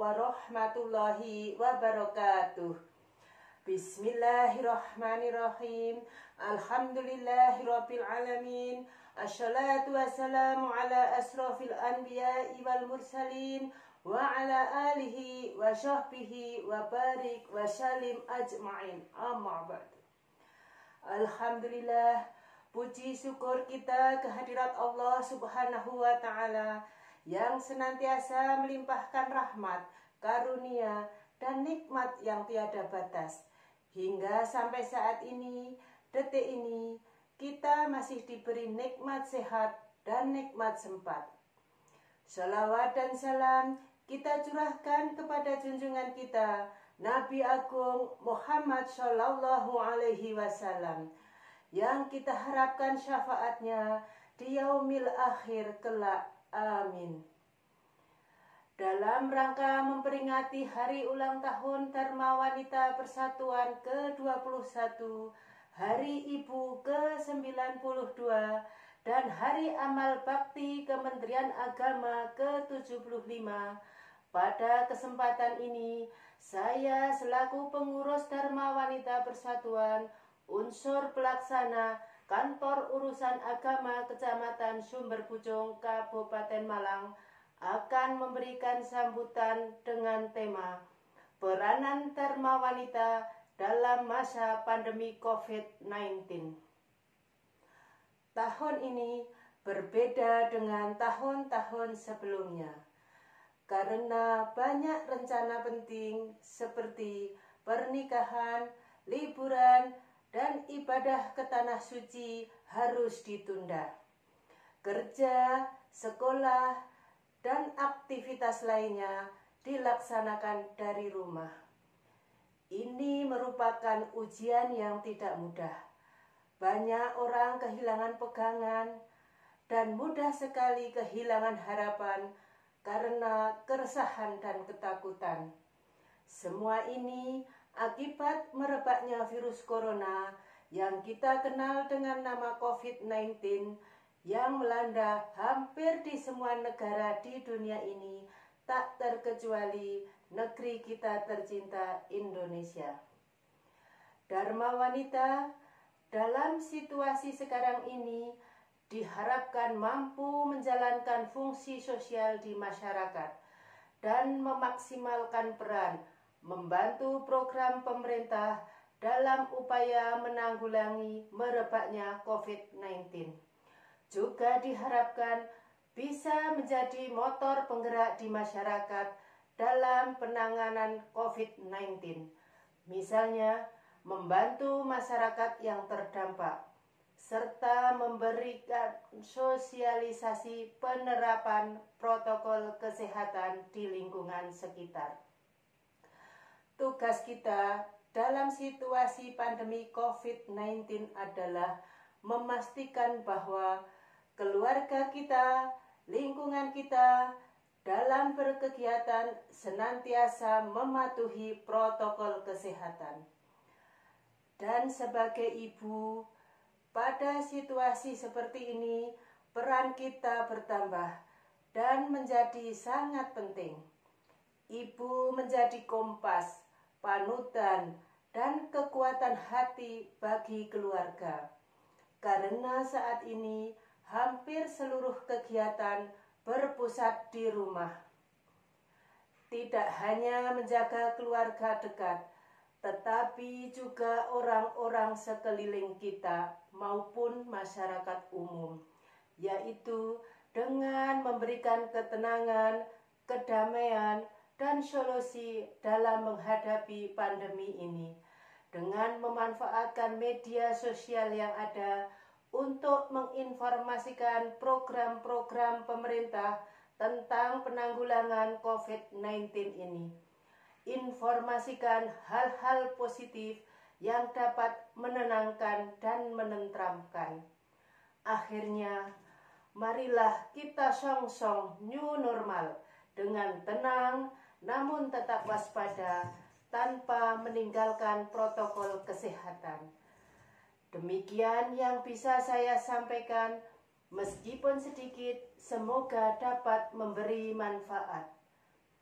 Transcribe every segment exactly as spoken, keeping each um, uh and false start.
warahmatullahi wabarakatuh. Bismillahirrahmanirrahim. Alhamdulillahirabbil alamin. Assalatu wassalamu ala asrofil anbiya'i wal mursalin wa ala alihi wa sahbihi wa barik wa salim ajma'in. Amma ba'du. Alhamdulillah, puji syukur kita kehadirat Allah Subhanahu wa ta'ala yang senantiasa melimpahkan rahmat, karunia, dan nikmat yang tiada batas. Hingga sampai saat ini, detik ini, kita masih diberi nikmat sehat dan nikmat sempat. Salawat dan salam kita curahkan kepada junjungan kita, Nabi Agung Muhammad Shallallahu Alaihi Wasallam, yang kita harapkan syafaatnya di yaumil akhir kelak. Amin. Dalam rangka memperingati hari ulang tahun Dharma Wanita Persatuan ke dua puluh satu, Hari Ibu ke sembilan puluh dua, dan Hari Amal Bakti Kementerian Agama ke tujuh puluh lima, pada kesempatan ini, saya selaku pengurus Dharma Wanita Persatuan, unsur pelaksana Kantor Urusan Agama Kecamatan Sumberpucung, Kabupaten Malang, akan memberikan sambutan dengan tema Peranan Dharma Wanita dalam masa pandemi covid sembilan belas. Tahun ini berbeda dengan tahun-tahun sebelumnya, karena banyak rencana penting seperti pernikahan, liburan, dan ibadah ke tanah suci harus ditunda. Kerja, sekolah, dan aktivitas lainnya dilaksanakan dari rumah. Ini merupakan ujian yang tidak mudah. Banyak orang kehilangan pegangan dan mudah sekali kehilangan harapan karena keresahan dan ketakutan. Semua ini akibat merebaknya virus corona yang kita kenal dengan nama covid sembilan belas yang melanda hampir di semua negara di dunia ini, tak terkecuali negeri kita tercinta Indonesia. Dharma Wanita dalam situasi sekarang ini diharapkan mampu menjalankan fungsi sosial di masyarakat dan memaksimalkan peran membantu program pemerintah dalam upaya menanggulangi merebaknya covid sembilan belas. Juga diharapkan bisa menjadi motor penggerak di masyarakat dalam penanganan covid sembilan belas. Misalnya, membantu masyarakat yang terdampak, serta memberikan sosialisasi penerapan protokol kesehatan di lingkungan sekitar. Tugas kita dalam situasi pandemi covid sembilan belas adalah memastikan bahwa keluarga kita, lingkungan kita, dalam berkegiatan senantiasa mematuhi protokol kesehatan. Dan sebagai ibu, pada situasi seperti ini, peran kita bertambah dan menjadi sangat penting. Ibu menjadi kompas, panutan, dan kekuatan hati bagi keluarga. Karena saat ini hampir seluruh kegiatan berpusat di rumah. Tidak hanya menjaga keluarga dekat, tetapi juga orang-orang sekeliling kita maupun masyarakat umum, yaitu dengan memberikan ketenangan, kedamaian, dan solusi dalam menghadapi pandemi ini, dengan memanfaatkan media sosial yang ada untuk menginformasikan program-program pemerintah tentang penanggulangan covid sembilan belas ini. Informasikan hal-hal positif yang dapat menenangkan dan menenteramkan. Akhirnya, marilah kita song-song new normal dengan tenang namun tetap waspada tanpa meninggalkan protokol kesehatan. Demikian yang bisa saya sampaikan, meskipun sedikit, semoga dapat memberi manfaat.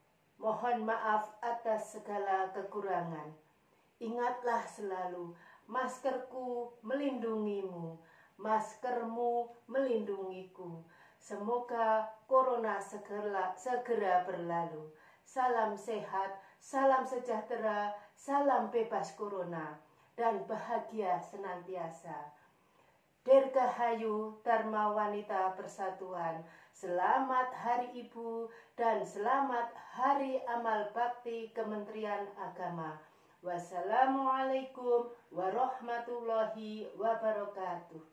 Mohon maaf atas segala kekurangan. Ingatlah selalu, maskerku melindungimu, maskermu melindungiku. Semoga corona segera, segera berlalu. Salam sehat, salam sejahtera, salam bebas corona, dan bahagia senantiasa. Dirgahayu Dharma Wanita Persatuan, selamat Hari Ibu dan selamat Hari Amal Bakti Kementerian Agama. Wassalamualaikum warahmatullahi wabarakatuh.